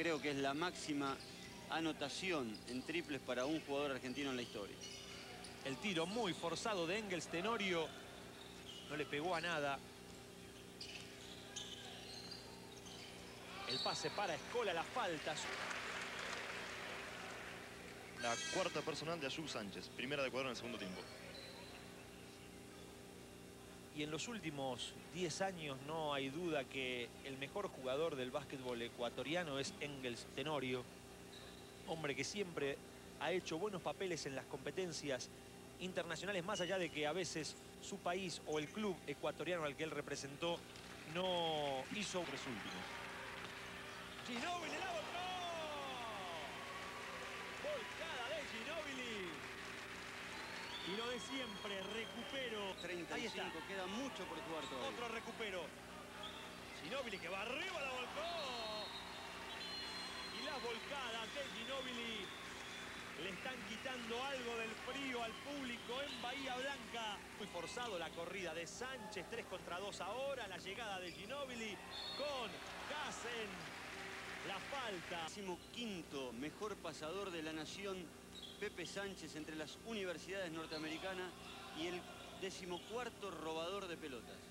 creo que es la máxima anotación en triples para un jugador argentino en la historia. El tiro muy forzado de Engels. Tenorio no le pegó a nada. El pase para Escola, la falta. La cuarta personal de Ayub Sánchez. Primera de Ecuador en el segundo tiempo. Y en los últimos 10 años no hay duda que el mejor jugador del básquetbol ecuatoriano es Engels Tenorio. Hombre que siempre ha hecho buenos papeles en las competencias internacionales, más allá de que a veces su país o el club ecuatoriano al que él representó no hizo los últimos. Ginóbili la volcó. Volcada de Ginóbili. Y lo de siempre, recupero. 35, queda mucho por jugar todavía. Otro recupero. Ginóbili que va arriba, la volcó. Y las volcadas de Ginóbili le están quitando algo del frío al público en Bahía Blanca. Muy forzado la corrida de Sánchez, 3 contra 2 ahora. La llegada de Ginóbili con Kassen. La falta. 15º mejor pasador de la nación, Pepe Sánchez, entre las universidades norteamericanas, y el 14º robador de pelotas.